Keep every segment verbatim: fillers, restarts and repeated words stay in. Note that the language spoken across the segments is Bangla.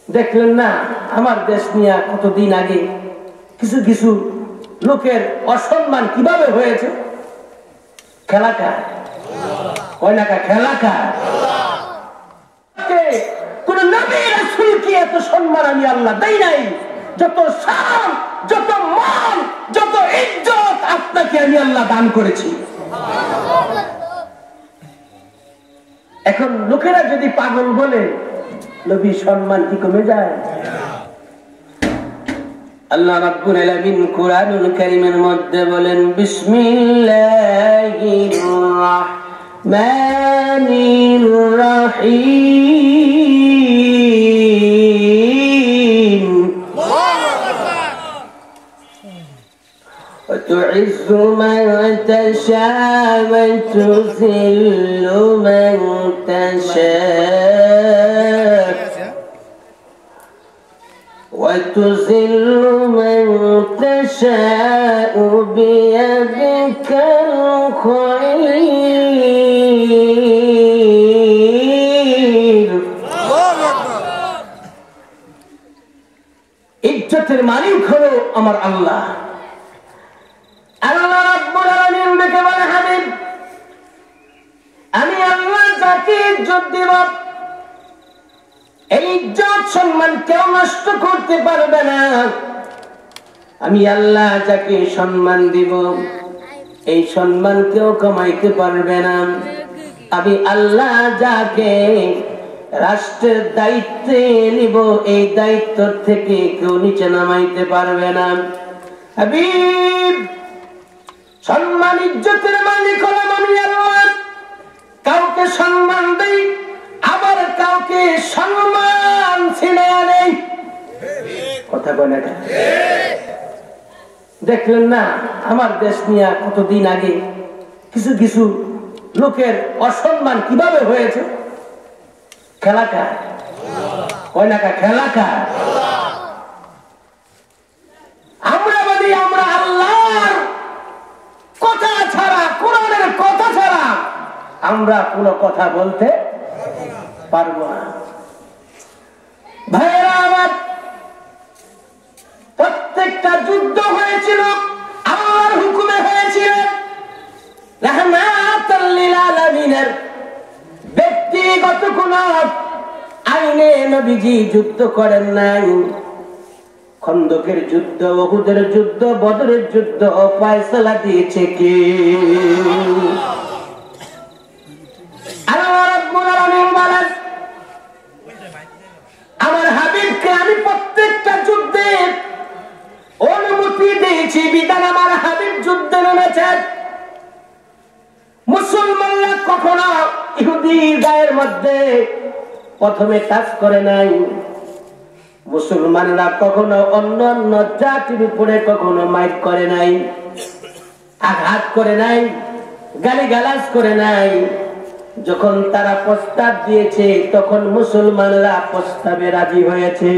দেখলেন না আমার দেশ নিয়ে কতদিন আগে কিছু কিছু লোকের অসম্মান কিভাবে হয়েছে? খেলাকার কয় না খেলাকার কোন নবী রাসূলকে এত সম্মান আমি আল্লাহ দেই নাই। যত শান, যত মান, যত ইজ্জত আপনাকে আমি আল্লাহ দান করেছি। এখন লোকেরা যদি পাগল বলে নবীর সম্মান কি কমে যায়? আল্লাহ রাব্বুল আলামিন কোরআনুল কারীমের মধ্যে বলেন বিসমিল্লাহির রাহমানির রাহিম وتعز من تشاء وتذل من تشاء وتذل من تشاء بيدك الخير ইজ্জতের মালিক হলো আমার আল্লাহ। আল্লাহ রাব্বুল আলামিন ডেকে বলে হাবিব আমি আল্লাহ যাকে ইজ্জত দেব এই ইজ্জত সম্মান কেউ নষ্ট করতে পারবে না। আমি আল্লাহ যাকে সম্মান দিব এই সম্মান কেউ কমাইতে পারবে না। আমি আল্লাহ যাকে রাষ্ট্রের দায়িত্বে নিব এই দায়িত্ব থেকে কেউ নিচে নামাইতে পারবে না। হাবিব সম্মান ইজ্জতের মালিক হলাম আমি আল্লাহ। কাউকে সম্মান দেই আবার কাউকে সম্মান ছিনে আনে। কথা বলে না দেখলেন না আমার দেশ নিয়ে কতদিন আগে কিছু কিছু লোকের অসম্মান কিভাবে হয়েছে? খেলাকার কয় না খেলাকার আমরা বলি আমরা আল্লাহর কথা ছাড়া কোরআনের কথা ছাড়া আমরা কোনো কথা বলতে পারবো না। ভাইয়েরা আমার প্রত্যেকটা যুদ্ধ হয়েছিল আল্লাহর হুকুমে হয়েছিল। রাহমাতাল লিল আলামিনের ব্যক্তিগত কোন আইনে নবীজি যুদ্ধ করেন নাই। খন্দকের যুদ্ধ, উহুদের যুদ্ধ, বদরের যুদ্ধ ফয়সালা দিয়েছে কে? আল্লাহ রাব্বুল আলামিন বলেন আমার হাবিবকে আমি প্রত্যেকটা যুদ্ধে অনুমতি দিয়েছি বিধান আমার হাবিব যুদ্ধে নেমেছেন। মুসলমানরা কখনো ইহুদি গায়ের মধ্যে প্রথমে কাজ করে নাই। মুসলমানরা কখনো অন্য অন্য জাতির উপরে কখনো মাইক করে নাই, আঘাত করে নাই, গালিগালাজ করে নাই। যখন তারা প্রস্তাব দিয়েছে তখন মুসলমানরা প্রস্তাবে রাজি হয়েছে,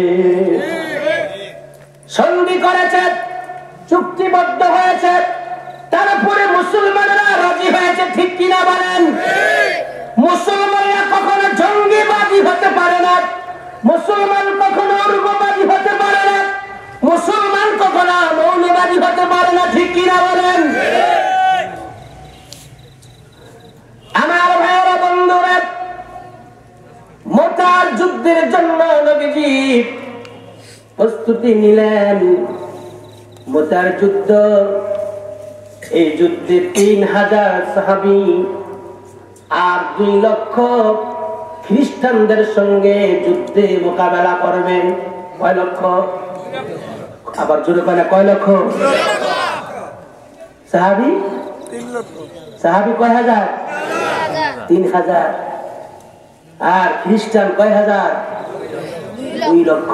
সন্ধি করেছে, চুক্তিবদ্ধ হয়েছে, তারপরে মুসলমানরা রাজি হয়েছে। ঠিক কিনা বলেন? মুসলমানরা কখনো জঙ্গিবাদী হতে পারে না, মুসলমান কখনো উগ্রবাদী হতে পারে না, মুসলমান কখনো মৌলবাদী হতে পারে না। ঠিক কিনা বলেন? আমার ভাইয়েরা বন্ধুরা, মুতার যুদ্ধের জন্য নবীজি প্রস্তুতি নিলেন। মুতার যুদ্ধ, এই যুদ্ধে তিন হাজার সাহাবী আর দুই লক্ষ খ্রিস্টানদের সঙ্গে যুদ্ধে মোকাবেলা করবেন। কয় লক্ষ? আবার জোরে কয় না, কয় লক্ষ? সাহাবী সাহাবী কয় হাজার? তিন হাজার। আর খ্রিস্টান কয় হাজার? দুই লক্ষ।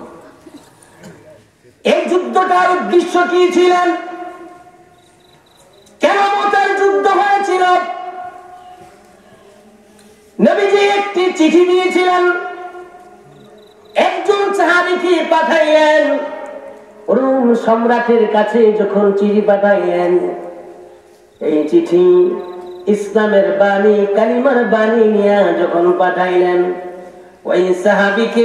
এই যুদ্ধটার উদ্দেশ্য কি ছিলেন? কেন মুতার যুদ্ধ হয়েছিল? নবীজি একটি চিঠি দিয়েছিলেন, একজন সাহাবীকে পাঠাইলেন রোম সম্রাটের কাছে। যখন চিঠি পাঠাইলেন, এই চিঠি ইসলামের বাণী, কালিমার বাণী নিয়ে যখন পাঠাইলেন, ওই সাহাবীকে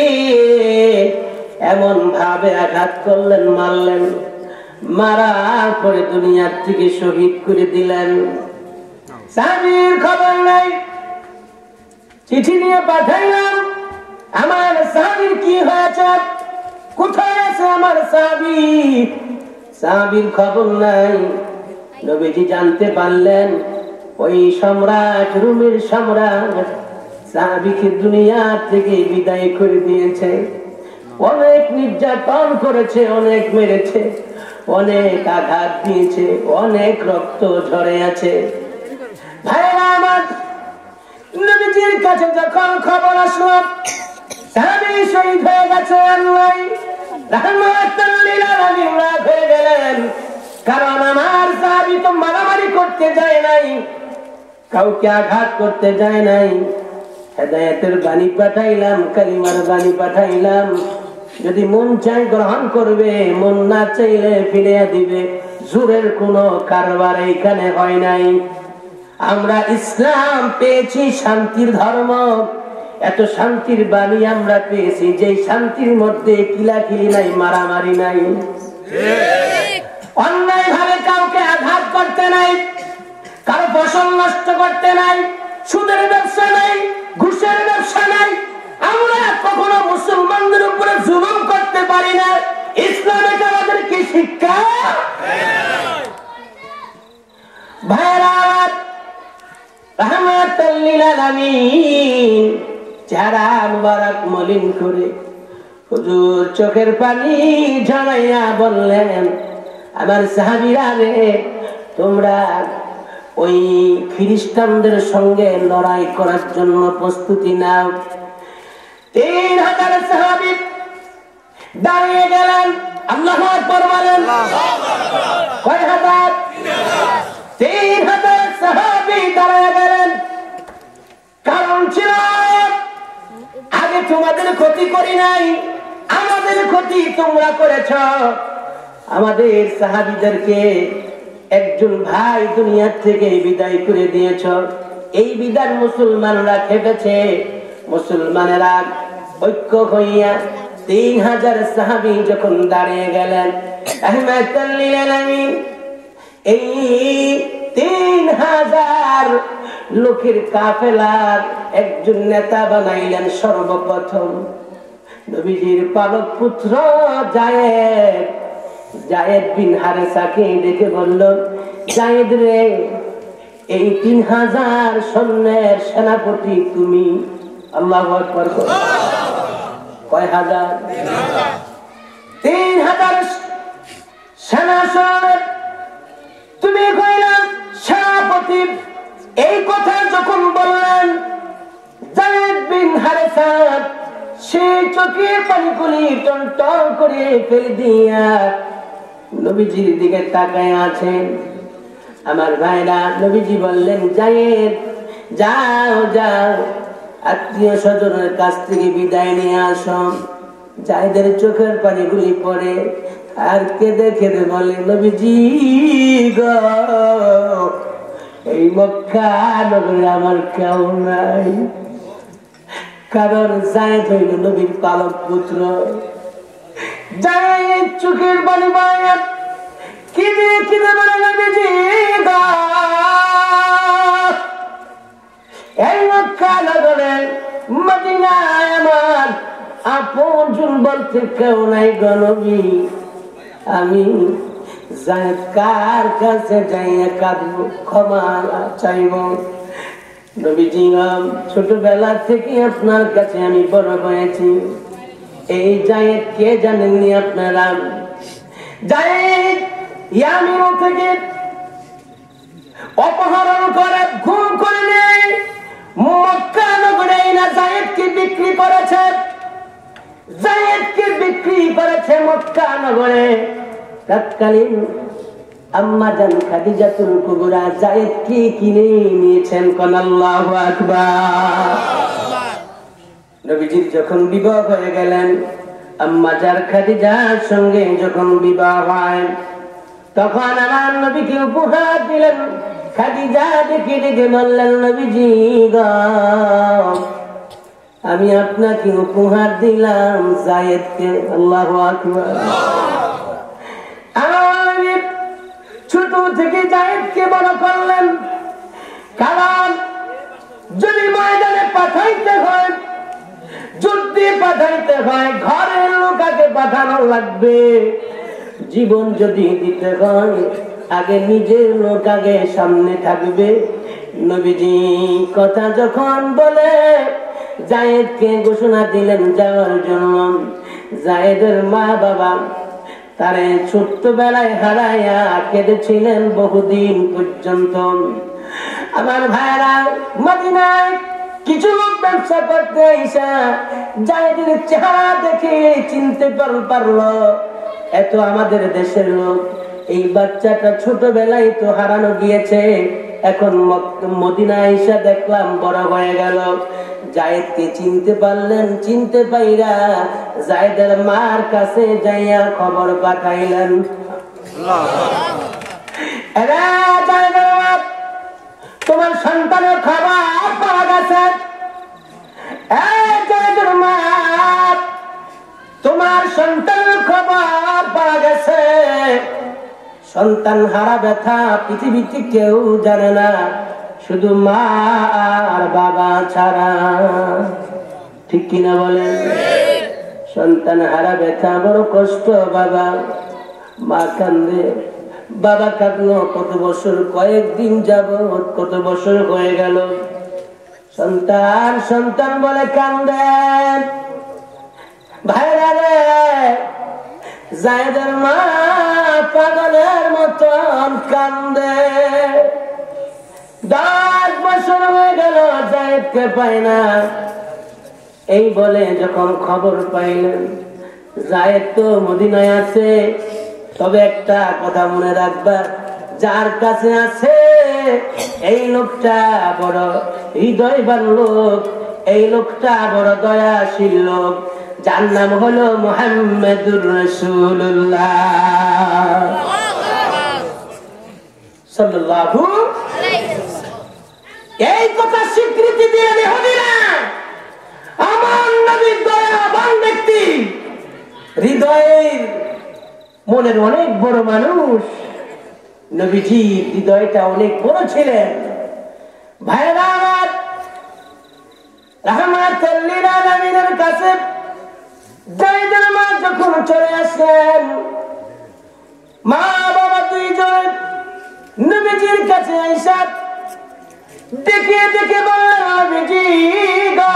এমন ভাবে আঘাত করলেন, মারলেন, মারার পরে দুনিয়ার থেকে শহীদ করে দিলেন। সাহাবীর খবর নাই, চিঠি নিয়ে পাঠাইলাম, আমার সাহাবীর কি হয়েছে, কোথায় আছে আমার সাহাবী? সাহাবীর খবর নাই। নবীজি জানতে পারলেন ওই সম্রাট, রোমের সম্রাট সাহাবীকে দুনিয়া থেকে বিদায় করে দিয়েছে। অনেক নির্যাতন করেছে, অনেক মেরেছে, অনেক আঘাত দিয়েছে, অনেক রক্ত ঝরে আছে। ভাইরা আমার, নবীজির কাছে যখন খবর আসলো সাহাবী শহীদ হয়ে গেছে, আল্লাহ রাহমাতুল লিল আলামিন রাগ হয়ে গেলেন। কারণ আমার সাহাবী তো মারামারি করতে যায় নাই, কাউকে আঘাত করতে যায় নাই। হেদায়েতের বাণী পাঠাইলাম, কালিমার বাণী পাঠাইলাম, যদি মন চায় গ্রহণ করবে, মন না চাইলে ফিরিয়ে দিবে। জোরের কোনো কারবার এখানে হয় নাই। আমরা ইসলাম পেয়েছি, শান্তির ধর্ম, এত শান্তির বাণী আমরা পেয়েছি যে শান্তির মধ্যে কিলাকিলি নাই, মারামারি নাই, অন্যায় ভাবে কাউকে আঘাত করতে নাই, কারো ফসল নষ্ট করতে নাই, সুদের ব্যবসা নাই, ঘুষের ব্যবসা নাই। আমরা কখনো মুসলমানদের উপরে জুলুম করতে পারি না। ইসলামে আমাদের কি শিক্ষা? ভাইরা রাহমাতুল লিল আলামিন চেহারা মুবারক মলিন করে হুজুর চোখের পানি ঝরাইয়া বললেন, আমার সাহাবীরা রে, তোমরা ওই খ্রিস্টানদের সঙ্গে লড়াই করার জন্য প্রস্তুতি নাও। তিন হাজার সাহাবী দাঁড়িয়ে গেলেন। আল্লাহু আকবার বলেন। কয় হাজার? তিন হাজার সাহাবী দাঁড়িয়ে গেলেন। কারণ ছিল, আগে তোমাদের ক্ষতি করি নাই, আমাদের ক্ষতি তোমরা করেছ। আমাদের সাহাবীদেরকে একজন ভাই দুনিয়ার থেকে বিদায় করে দিয়েছ। এই বিদায় মুসলমানরা খেপেছে। মুসলমানেরা ঐক্য হইয়া তিন হাজার সাহাবী যখন দাঁড়িয়ে গেলেন, রাহমাতুল লিল আলামিন এই তিন হাজার লোকের কাফেলার একজন নেতা বানাইলেন। সর্বপ্রথম নবীজির পালক পুত্র যায়েদ, যায়েদ বিন হারেসাকে ডেকে বলল, যায়েদ রে, এই তিন হাজার সৈন্যের সেনাপতি তুমি। আল্লাহু আকবার। কয় হাজার? তিন হাজার সেনা সৈন্য তুমি কইলা সেনাপতি। এই কথা যখন বললেন, যায়েদ বিন হারেসা সেই চোখের পানিগুলি টনটন করে ফেলে দিয়া নবীজির দিকে তাকায় আছেন। আমার ভাইরা, নবীজি বললেন, যায়েদ যাও যাও, আত্মীয় স্বজনের কাছ থেকে বিদায় নিয়ে আসো। যায়েদের চোখের পানিগুলি পড়ে আর কেঁদে কেঁদে বলে, নবীজি গো, এই মক্কা নগরে আমার কেউ নাই। কারণ যায়েদ হইল নবীর পালক পুত্র। যায়েদ চোখের পানি পড়ে কেঁদে কেঁদে বলে, নবীজি গো, এই মক্কা নগরে মদিনায় আমার আপনজন বলতে কেউ নাই গো নবী। আমি যায়েদ কার কাছে যাইয়া কাঁদব, ক্ষমা চাইব? নবীজি, ছোটবেলা থেকে আপনার কাছে আমি বড় হয়েছি। এই যায়েদ কে জানেননি আপনারা? যায়েদ ইয়ামিন থেকে অপহরণ করে খুন করে নেই মক্কা নগরে না যায়েদকে বিক্রি করেছে। যায়েদকে বিক্রি করেছে মক্কা নগরে। তৎকালীন আম্মা জান খাদিজাতুল কুবরা যায়েদকে কিনে নিয়েছেন। কোন আল্লাহু আকবার। নবীজির যখন বিবাহ হয়ে গেলেন, আম্মা জান খাদিজার সঙ্গে যখন বিবাহ হয়, তখন আমার নবীকে উপহার দিলেন। খাদিজা দেখে দেখে বললেন, নবীজি গো, আমি আপনাকে উপহার দিলাম যায়েদকে। আল্লাহু আকবার। আমি ছোট থেকে যায়েদকে বড় করলেন, কারণ যদি ময়দানে পাঠাইতে হয়, যুদ্ধে পাঠাইতে হয়, ঘরের লোক আগে পাঠানো লাগবে। জীবন যদি দিতে হয়, আগে নিজের লোক আগে সামনে থাকবে। নবীজি কথা যখন বলে যায়েদকে ঘোষণা দিলেন যাওয়ার জন্য, যায়েদের মা বাবা তারে ছোট্টবেলায় হারাইয়া কেঁদেছিলেন বহুদিন পর্যন্ত। আমার ভাইরা, মদিনায় কিছু লোক ব্যবসা করতে আইসা যায়েদের চেহারা দেখে চিনতে পারলো এত আমাদের দেশের লোক। এই বাচ্চাটা ছোটবেলায় তো হারানো গিয়েছে, এখন মদিনা আইসা দেখলাম বড় হয়ে গেল। যায়েদকে চিনতে পারলেন, চিনতে পাইরা যায়েদের মার কাছে যাইয়া খবর পাঠাইলেন, তোমার সন্তানের খবর পাওয়া গেছে। তোমার সন্তানের খবর পাওয়া গেছে। সন্তান হারা ব্যথা পৃথিবীতে কেউ জানে না, শুধু মা আর বাবা ছাড়া। ঠিক কিনা বলেন? সন্তান হারা ব্যথা বড় কষ্ট। বাবা মা কান্দে, বাবা কাঁদলো কত বছর, কয়েকদিন যাবত কত বছর হয়ে গেল। সন্তান সন্তান বলে কান্দে। ভাইরা রে, যায়েদের মা পাগলের মতন কান্দে। দশ বছর হয়ে গেল যায়েদকে পায় না। এই বলে যখন খবর পাইলেন যায়েদ তো মদিনায় আছে, তবে একটা কথা মনে রাখবা, যার কাছে আছে এই লোকটা বড় হৃদয়বান লোক, এই লোকটা বড় দয়াশীল লোক, যার নাম হলো মুহাম্মাদুর রাসূলুল্লাহ সাল্লাল্লাহু আলাইহি ওয়াসাল্লাম। এই কথা স্বীকৃতি দিয়ে ইহুদিরা আমার নবীর দয়াবান ব্যক্তি, হৃদয়ের মনের অনেক বড় মানুষ, নবীজি হৃদয়টা অনেক বড় ছিলেন। ভাইরা আমার, রাহমাতুল লিল আলামিনের কাছে যায়েদের মা যখন চলে আসলেন, মা বাবা দুইজন নবীজির কাছে আইসা দেখে দেখে বললেন, নবীজি গো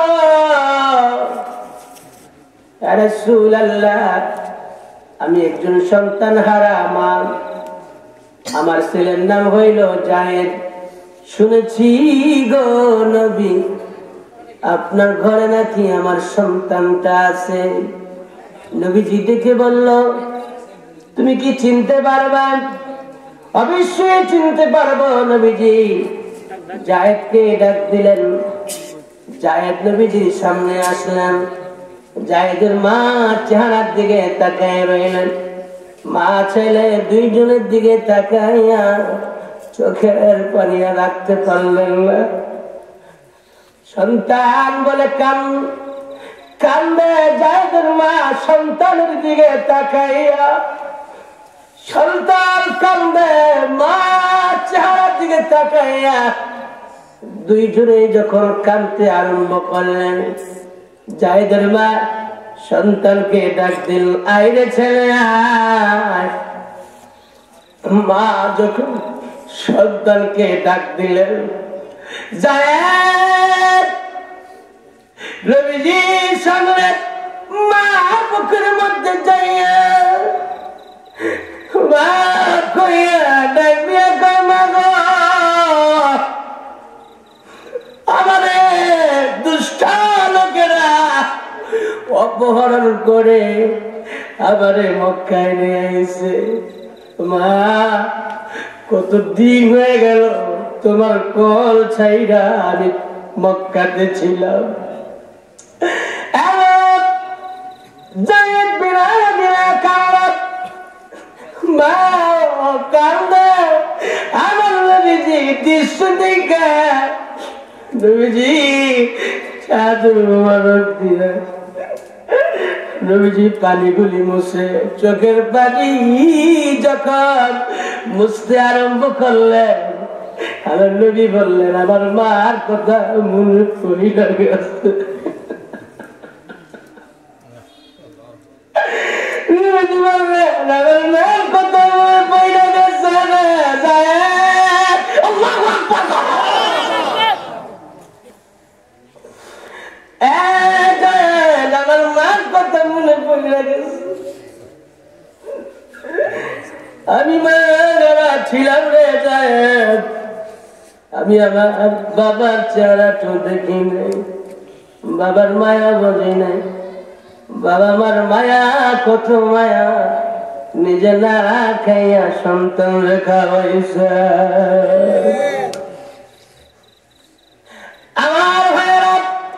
ইয়া রাসূলুল্লাহ, আমি একজন সন্তান হারা মা, আমার ছেলের নাম হইল যায়েদ। শুনেছি গো নবী, আপনার ঘরে নাকি আমার সন্তানটা আছে। নবীজি দেখে বলল, তুমি কি চিনতে পারবা? অবশ্যই চিনতে পারবো নবীজি। যায়েদকে ডাক দিলেন। যায়েদ নবীজির সামনে আসলেন। যায়েদের মা চেহারার দিকে তাকায় রইলেন। মা ছেলে দুইজনের দিকে তাকাইয়া চোখের পানি রাখতে পারলেন না। সন্তান বলে কান কান্দে। যায়েদের মা সন্তানের দিকে তাকাইয়া, সন্তান কান্দে, মা চেহারার দিকে তাকাইয়া দুইজনে যখন কাঁদতে আরম্ভ করলেন, যায়েদের মা সন্তানকে ডাক দিল, আইরে ছেলে আয়। মা যখন সন্তানকে ডাক দিলেন, যায়েদ নবীজির সামনে মা বুকের মধ্যে যাইয়া মা কইয়া ডাকবিয়া কই, মা গো আমারে দুষ্ট লোকেরা অপহরণ করে আমারে মক্কায় নিয়ে আইছে। মা কত দিন হয়ে গেল তোমার কল ছাইরা আমি মক্কাতে ছিলাম। যায়েদ বিনা বিনা কারণ মা কান্দে। আমার নবীজি দৃশ্য দেখে নবীজি সাধু মোবারক দিয়ে নবীজি পানিগুলি মুছে, চোখের পানি যখন মুছতে আরম্ভ করলেন, আমার নবী বললেন আমার মার কথা মনে পড়ে গেছে। নবীজি বললেন আমার মার কথা মনে পড়ে গেছে। আল্লাহু আকবার। আমার মার কথা মনে পড়ে গেছে। আমি মারা ছিলাম রে সাহেব, আমি আমার বাবার চেহারাটা দেখি নাই, বাবার মায়া বোঝে নাই। বাবা মার মায়া কত মায়া, নিজে না খাইয়া সন্তান রেখা হয়েছে। আমার ভাইয়েরা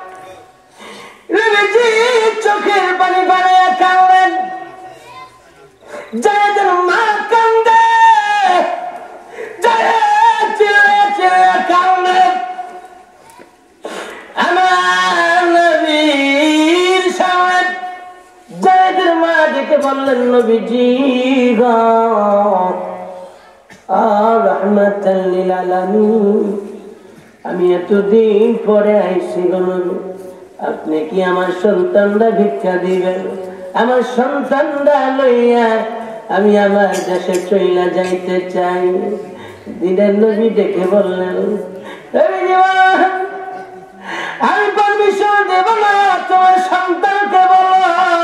চোখের পানি বাড়াইয়া কাঁদলেন, যাদের মা কান্দে কাঁদলেন। আমার নবীর সামনে যাদের মা ডেকে বললেন নবীজি গো রাহমাতাল লিল আলামিন, আমি এতদিন পরে আইসি গো নবী, আপনি কি আমার সন্তানরা ভিক্ষা দিবেন? আমার সন্তানরা লইয়া আমি আমার দেশে চইলা যাইতে চাই। দিনের নবী ডেকে বললেন আমি পারমিশন দেব না, তোমার সন্তানকে বলো,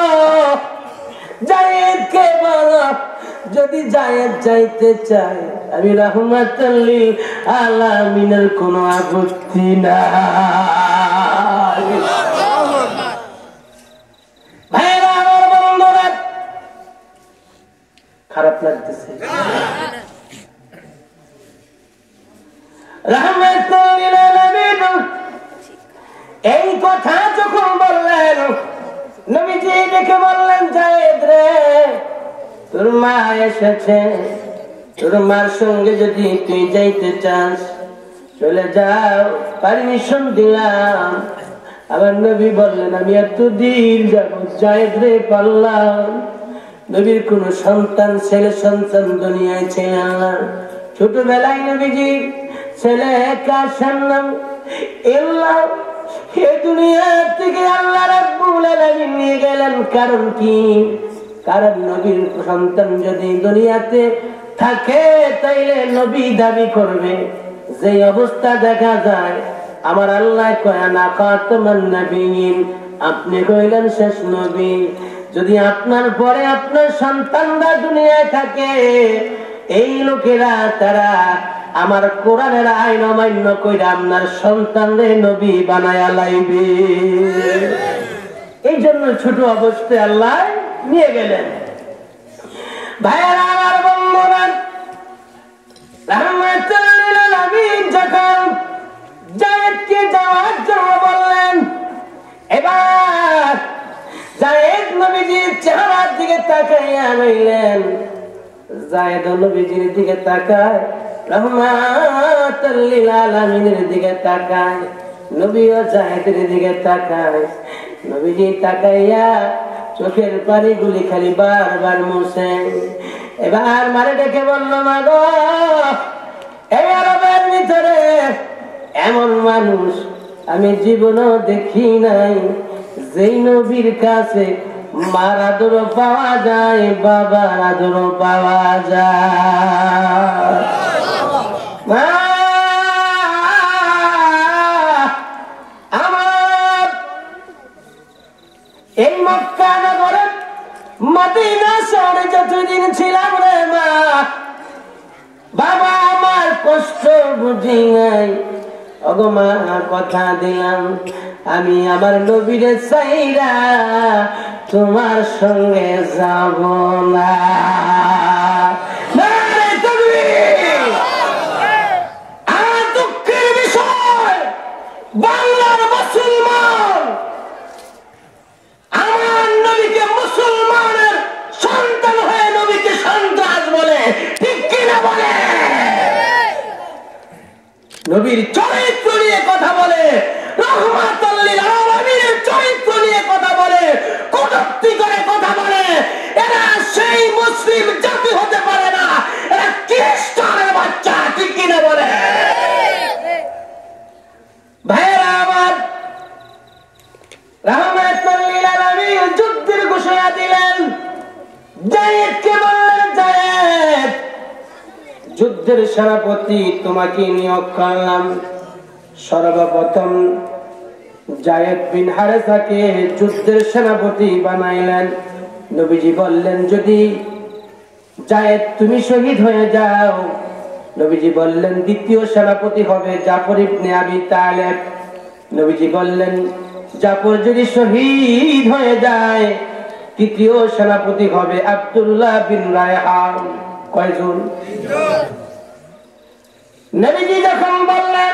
জায়েদকে বলো, যদি জায়েদ যাইতে চায় আমি রাহমাতাল লিল আলামিনের কোনো আপত্তি নাই। ভাইরা আমার বন্ধুরা, খারাপ লাগতেছে? রাহমাতাল লিল আলামিন এই কথা যখন বললেন, নবীজি দেখে বললেন জায়েদ রে, তোর মা এসেছে, তোর মার সঙ্গে যদি তুই যাইতে চাস চলে যাও, পারমিশন দিলাম। আবার নবী বললেন আমি এতদিন যাব জায়েদ রে পারলাম। নবীর কোন সন্তান ছেলে সন্তান দুনিয়ায় ছিল না। ছোটবেলায় নবীজি ছেলে কাসেম নাম আল্লাহ এই দুনিয়া থেকে আল্লাহ রাব্বুল আলামিন নিয়ে গেলেন। কারণ কি? কারণ নবীর সন্তান যদি দুনিয়াতে থাকে তাইলে নবী দাবি করবে। যে অবস্থা দেখা যায় আমার আল্লাহ কয় না খাতামান নবিয়্যিন, আপনি কইলেন শেষ নবী। যদি আপনার পরে আপনার সন্তানরা দুনিয়ায় থাকে, এই লোকেরা তারা আমার কোরআনের আইন অমান্য কইরা আপনার সন্তানদের নবী বানায়া লাইবে। এই জন্য ছোট অবস্থায় আল্লাহ নিয়ে গেলেন। ভাইয়েরা আমার বন্ধুরা, রাহমাতুল লিল আলামিন যখন জায়েদকে যাওয়ার জন্য বললেন, এবার জায়েদ নবীজির চেহারার দিকে তাকাইয়া রইলেন। জায়েদ নবীজির দিকে তাকায়, রাহমাতুল লিল আলামিনের দিকে তাকায়, নবীও জায়েদের দিকে তাকায়। নবীজি তাকাইয়া চোখের পানিগুলি খালি বারবার মুছে। এবার মারে ডেকে বলল, মা গো, এই আরবের ভিতরে এমন মানুষ আমি জীবনও দেখি নাই, যেই নবীর কাছে মার আদর পাওয়া যায়, বাবার আদর পাওয়া যায়। আমার এই মক্কা নগরে মদিনা শহরে যতদিন ছিলাম রে মা, বাবা আমার কষ্ট বুঝি নাই। ওগো মা, কথা দিলাম আমি আমার নবীরে চাইরা তোমার সঙ্গে যাব না। আমার দুঃখের বিষয়, বাংলার মুসলমান আমার নবীকে মুসলমানের সন্তান হয়ে নবীকে সন্ত্রাস বলে, ঠিক কিনা বলে? নবীর চরিত্র নিয়ে কথা বলে, রাহমাতুল লিল রাহমাতুল লিল আলামিন যুদ্ধের ঘোষণা দিলেন। যায়েদকে বললেন, যায়েদ, যুদ্ধের সেনাপতি তোমাকে নিয়োগ করলাম। সর্বপ্রথম যায়েদ বিন হারেসাকে যুদ্ধের সেনাপতি বানাইলেন। নবীজি বললেন, যদি যায়েদ তুমি শহীদ হয়ে যাও, নবীজি বললেন দ্বিতীয় সেনাপতি হবে জাফর ইবনে আবি তালেব। নবীজি বললেন, জাফর যদি শহীদ হয়ে যায়, তৃতীয় সেনাপতি হবে আব্দুল্লাহ বিন রায়হান। কয়জন? নবীজি যখন বললেন,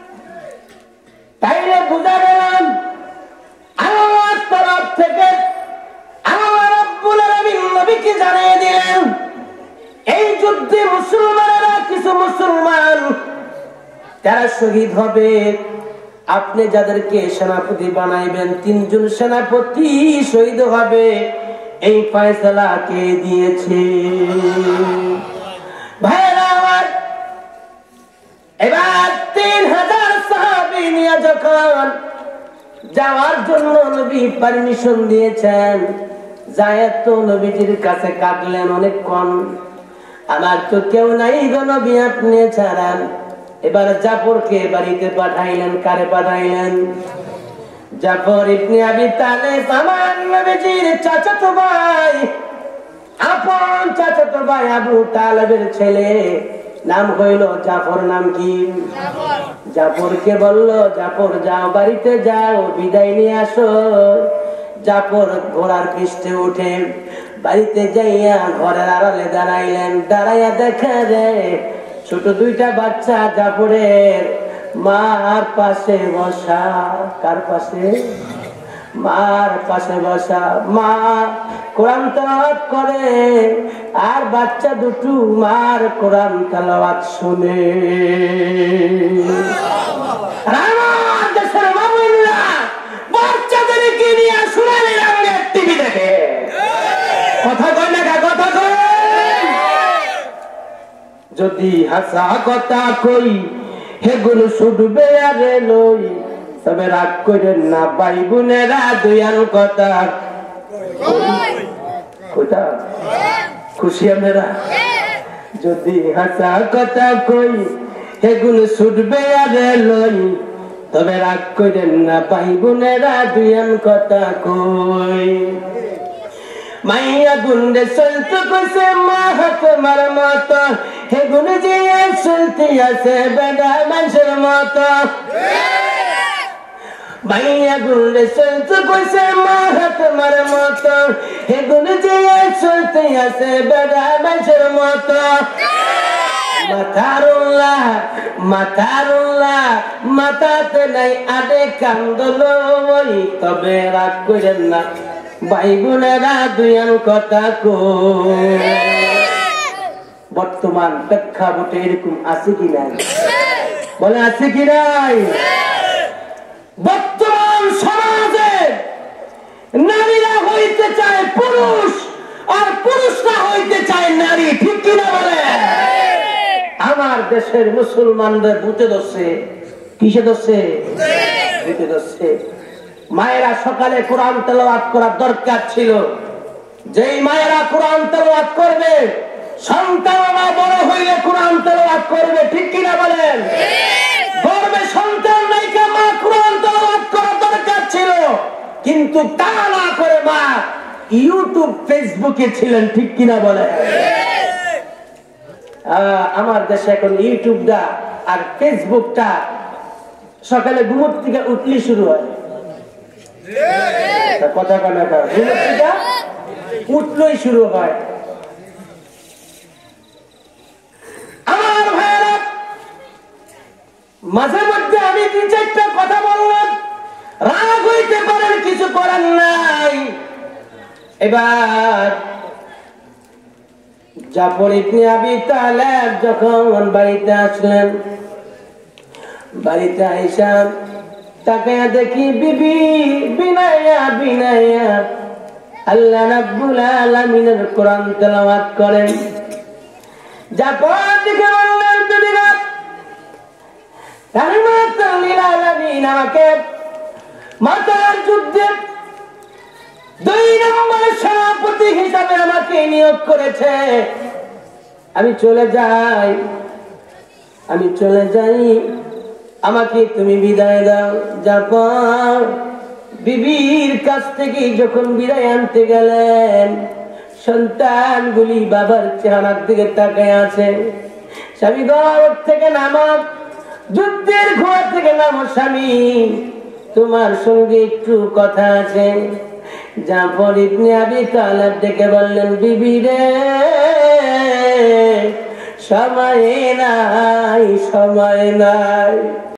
তাইলে বুঝা গেলাম আল্লাহর তরফ থেকে আল্লাহ রাব্বুল আলামিন নবীকে জানিয়ে দিলেন, এই যুদ্ধে মুসলমানেরা কিছু মুসলমান যারা শহীদ হবে, আপনি যাদেরকে সেনাপতি বানাইবেন তিনজন সেনাপতি শহীদ হবে। এই ফয়সালা কে দিয়েছে? ভাইরা আমার, এবার তিন হাজার সাহাবী নিয়ে যখন যাওয়ার জন্য নবী পারমিশন দিয়েছেন, যায়েদ তো নবীজির কাছে কাঁদলেন অনেকক্ষণ, আমার তো কেউ নাই গো নবী, আপনি ছাড়ান। এবার জাফরকে বাড়িতে পাঠাইলেন। কারে পাঠাইলেন? জাফর ইবনে আবি তালেব, আমার নবীজির চাচাতো ভাই, আপন চাচাতো ভাই আবু তালেবের ছেলে, নাম হইল জাফর। নাম কি? জাফরকে বলল, জাফর যাও, বাড়িতে যাও, বিদায় নিয়ে আসো। জাফর ঘোড়ার পৃষ্ঠে উঠে বাড়িতে যাইয়া ঘরের আড়ালে দাঁড়াইলেন। দাঁড়াইয়া দেখা যায় ছোট দুইটা বাচ্চা জাফরের মার পাশে বসা। কার পাশে? মার পাশে বসা। মা কোরআন তেলাওয়াত করে আর বাচ্চা দুটো মার কোরআন তেলাওয়াত শুনে। আমার দেশের মামুনিরা বাচ্চাদেরকে নিয়ে সোনালী রঙের টিভি দেখে। কথা কয় না? কথা কয়। যদি হাসা কথা কই হেগুলো ছুটবে আরে লই, তবে রাগ করেন না ভাই বোনেরা, দুয়াল কথা কোথা খুশি আমরা। যদি হাসা কথা কই হেগুলো ছুটবে আরে লই, তবে রাগ করেন না ভাই বোনেরা, দুয়াল কথা কই। মাইয়া গুন্ডে চলতে কইছে মা হাত মার মত, হে গুনে যে চলতে আছে বেড়া মানুষের মত। মাইয়া গুন্ডে চলতে কইছে মা হাত মার মত, হে গুনে যে চলতে আছে বেড়া মানুষের মত। মাথারুল্লাহ মাথারুল্লাহ মাথাতে নাই আডে কান্দল, তবে রাগ করেন না ভাই বোনেরা, দুয়াল কথা কই। বর্তমান প্রেক্ষাপটে এরকম আছে কি নাই? বলে আছে কি নাই? বর্তমান সমাজে নারীরা হইতে চায় পুরুষ, আর পুরুষরা হইতে চায় নারী। ঠিক কিনা বলে? আমার দেশের মুসলমানদের বুঝে ধরছে। কিসে ধরছে? বুঝে ধরছে। মায়েরা সকালে কোরআন তেলাওয়াত করার দরকার ছিল। যেই মায়েরা কোরআন তেলাওয়াত করবে, সন্তানরা বড় হইলে কোরআন তেলাওয়াত করবে। ঠিক কিনা বলেন? গর্বে সন্তান নাইকা মা কোরআন তেলাওয়াত করার দরকার ছিল, কিন্তু তা না করে মা ইউটিউব ফেসবুকে ছিলেন। ঠিক কিনা বলেন? আমার দেশে এখন ইউটিউবটা আর ফেসবুকটা সকালে ঘুমোর থেকে উঠলি শুরু হয়। কথা কানা উঠলই শুরু হয়। আমার ভাইরা, মাঝে মধ্যে আমি তিন চারটা কথা বললাম, রাগ হইতে পারেন, কিছু করার নাই। এবার জাফর ইবনে আবি তালেব যখন বাড়িতে আসলেন, বাড়িতে আইসা তাকায়া দেখি বিবি বিনায়া বিনায়া আল্লাহ রাব্বুল আলামিনের কোরআন তেলাওয়াত করেন। জাফর দিকে বললেন, বিবিরা রাহমাতুল লিল আলামিন আমাকে মাতার যুদ্ধে দুই নম্বর সভাপতি হিসাবে আমাকে নিয়োগ করেছে। আমি চলে যাই, আমি চলে যাই, আমাকে তুমি বিদায় দাও। যারপর বিবির কাছ থেকে যখন বিদায় আনতে গেলেন, সন্তানগুলি বাবার চেহারার দিকে তাকায় আছে। স্বামী ঘর থেকে নামো, যুদ্ধের ঘোড়া থেকে নামো স্বামী, তোমার সঙ্গে একটু কথা আছে। জাফর ইবনে আবি তালেব ডেকে বললেন, বিবি রে, সময় নাই, সময় নাই।